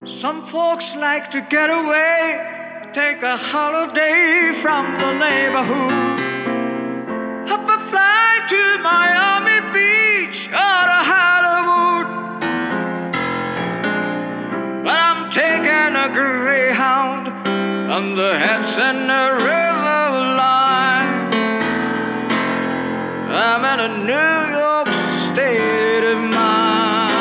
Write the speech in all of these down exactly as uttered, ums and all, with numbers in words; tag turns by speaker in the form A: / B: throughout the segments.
A: Some folks like to get away, take a holiday from the neighborhood. Up a flight to Miami Beach or to Hollywood. But I'm taking a Greyhound on the Hudson River line. I'm in a New York state of mind.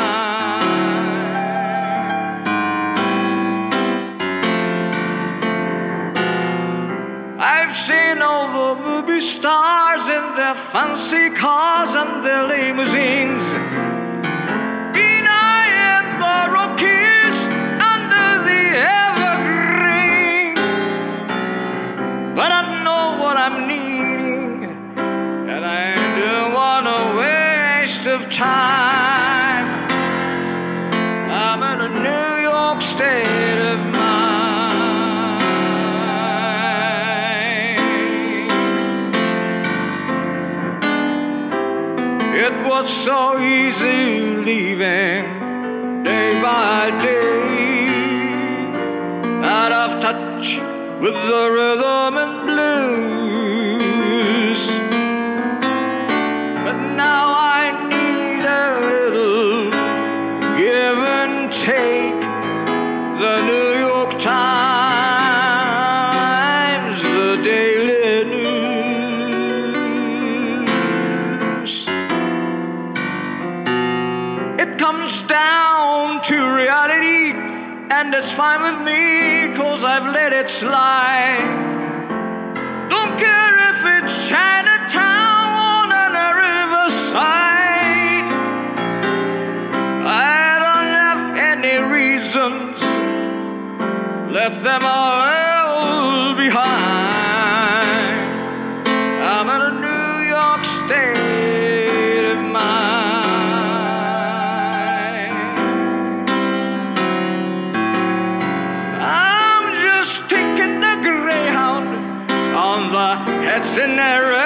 A: I've seen all the movie stars in their fancy cars and their limousines, been eyeing the Rockies under the evergreen. But I know what I'm needing, and I don't want a waste of time. I'm in a New York state of mind. It was so easy living day by day, out of touch with the rhythm and blues. But now I need a little give and take. The New York Times, the Daily News. It comes down to reality, and it's fine with me, 'cause I've let it slide. Don't care if it's Chinatown on a riverside. I don't have any reasons, left them all behind. I'm in a New York state of mind. I'm just taking the Greyhound on the Hudson River.